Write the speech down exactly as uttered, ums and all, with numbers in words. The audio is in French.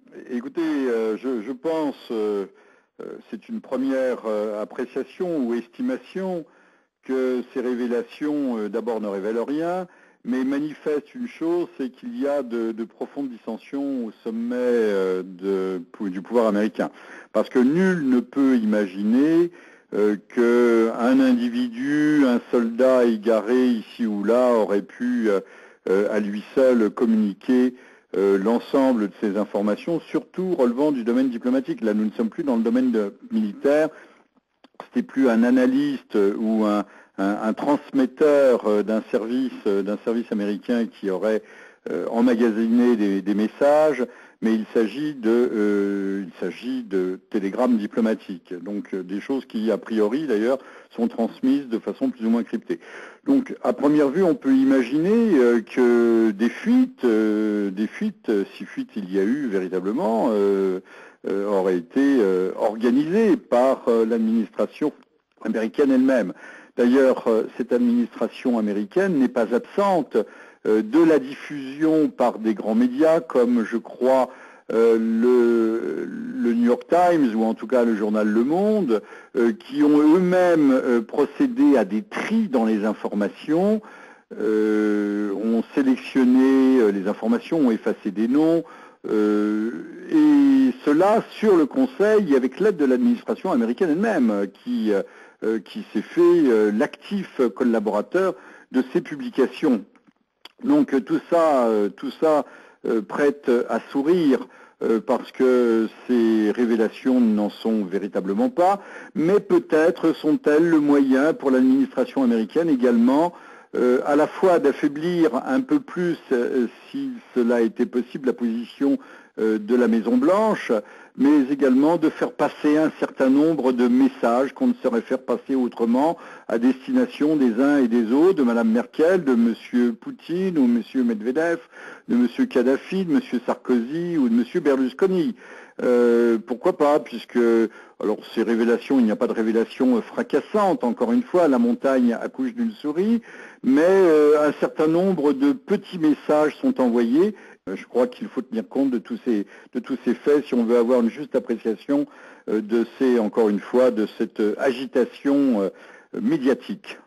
Écoutez, euh, je, je pense, euh, euh, c'est une première euh, appréciation ou estimation que ces révélations, euh, d'abord, ne révèlent rien, mais manifestent une chose, c'est qu'il y a de, de profondes dissensions au sommet euh, de, du pouvoir américain. Parce que nul ne peut imaginer euh, qu'un individu, un soldat égaré ici ou là, aurait pu euh, euh, à lui seul communiquer Euh, l'ensemble de ces informations, surtout relevant du domaine diplomatique. Là, nous ne sommes plus dans le domaine de, militaire, c'était plus un analyste ou un, un, un transmetteur d'un service, d'un service américain qui aurait euh, emmagasiné des, des messages, mais il s'agit de, euh, il s'agit de télégrammes diplomatiques, donc euh, des choses qui, a priori d'ailleurs, sont transmises de façon plus ou moins cryptée. Donc, à première vue, on peut imaginer euh, que des fuites, euh, des fuites, si fuites il y a eu véritablement, euh, euh, auraient été euh, organisées par euh, l'administration américaine elle-même. D'ailleurs, euh, cette administration américaine n'est pas absente euh, de la diffusion par des grands médias comme, je crois, euh, le, le New York Times ou en tout cas le journal Le Monde, euh, qui ont eux-mêmes euh, procédé à des tris dans les informations, euh, ont sélectionné euh, les informations, ont effacé des noms, euh, et cela sur le Conseil et avec l'aide de l'administration américaine elle-même, qui, euh, qui s'est fait euh, l'actif collaborateur de ces publications. Donc tout ça, euh, tout ça euh, prête à sourire euh, parce que ces révélations n'en sont véritablement pas, mais peut-être sont-elles le moyen pour l'administration américaine également euh, à la fois d'affaiblir un peu plus, euh, si cela était possible, la position euh, de la Maison-Blanche, mais également de faire passer un certain nombre de messages qu'on ne saurait faire passer autrement à destination des uns et des autres, de Mme Merkel, de M. Poutine ou M. Medvedev, de M. Kadhafi, de M. Sarkozy ou de M. Berlusconi. Euh, pourquoi pas, puisque, alors ces révélations, il n'y a pas de révélation fracassante, encore une fois, la montagne accouche d'une souris, mais euh, un certain nombre de petits messages sont envoyés. Euh, je crois qu'il faut tenir compte de tous ces, de tous ces faits si on veut avoir une juste appréciation euh, de ces, encore une fois, de cette agitation euh, médiatique.